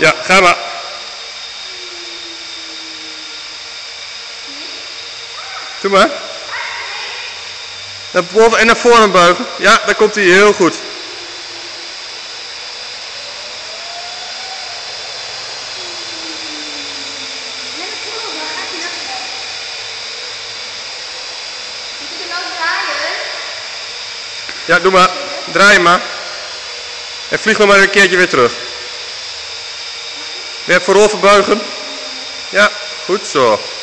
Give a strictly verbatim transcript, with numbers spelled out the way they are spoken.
Ja, ga maar. Doe maar. Naar boven en naar voren buigen. Ja, daar komt hij heel goed. Ja, doe maar. Draai maar. En vlieg nog maar een keertje weer terug. Weer voorover buigen. Ja, goed zo.